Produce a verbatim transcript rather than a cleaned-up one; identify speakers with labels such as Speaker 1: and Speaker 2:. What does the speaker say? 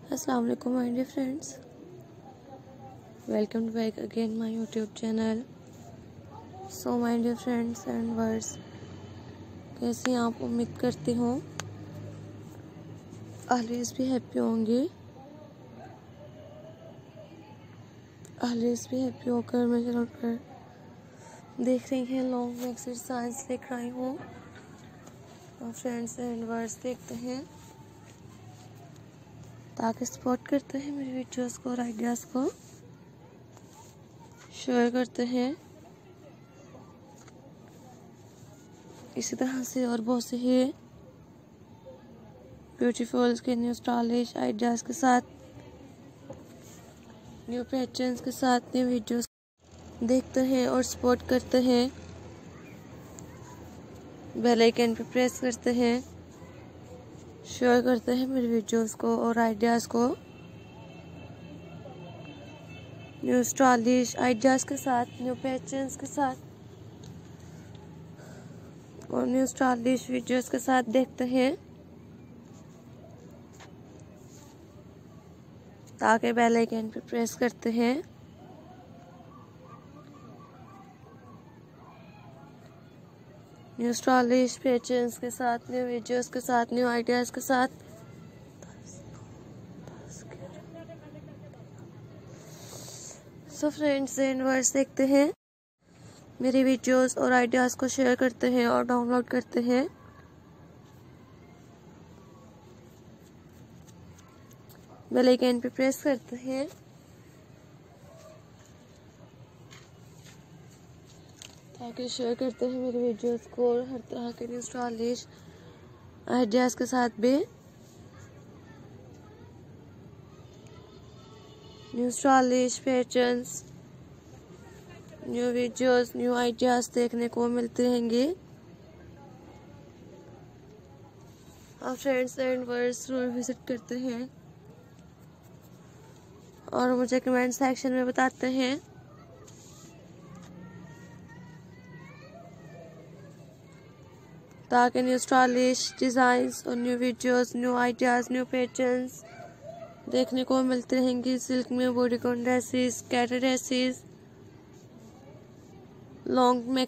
Speaker 1: अस्सलाम वालेकुम my dear friends, welcome back again my YouTube channel. So my dear friends and viewers, कैसे आप? उम्मीद करती हूँ ऑलवेज भी हैप्पी होंगे। ऑलवेज भी हैप्पी होकर मैं चल कर देख रही हैं लॉन्ग में एक्सरसाइज लेकर आई हूँ। और फ्रेंड्स एंड वर्स देखते हैं ताकि सपोर्ट करते हैं मेरे वीडियोस को और आइडियाज़ को शेयर करते हैं। इसी तरह से और बहुत से ही ब्यूटीफुल के न्यू स्टाइलिश आइडियाज़ के साथ, न्यू पैटर्न्स के साथ न्यू वीडियोस देखते हैं और सपोर्ट करते हैं। बेल आइकन पे प्रेस करते हैं, शेयर करते हैं मेरे वीडियोस को और आइडियाज़ को न्यू स्टाइलिश आइडियाज़ के साथ, न्यू पैटर्न्स के साथ और न्यू स्टाइलिश वीडियोस के साथ देखते हैं ताकि बेल आइकन पे प्रेस करते हैं। न्यू स्टाइलिश पैटर्न्स के साथ, न्यू वीडियोस के साथ, न्यू आइडियाज़ के साथ सो फ्रेंड्स एंड वर्स देखते हैं मेरी वीडियोस और आइडियाज़ को शेयर करते हैं और डाउनलोड करते हैं। बेल आइकन पे प्रेस करते हैं ताकि शेयर करते हैं मेरे वीडियोस को और हर तरह के न्यू स्टाइलिश आइडियाज़ के साथ भी। New stylish patterns, new videos, new ideas देखने को मिलते रहेंगे। आप फ्रेंड्स एंड वर्स जरूर विजिट करते हैं और मुझे कमेंट सेक्शन में बताते हैं ताकि न्यू स्टाइलिश डिज़ाइंस और new videos, new ideas, new patterns देखने को मिलते रहेंगे। सिल्क में बॉडीकॉन ड्रेसेस, कैटर ड्रेसेस, लॉन्ग में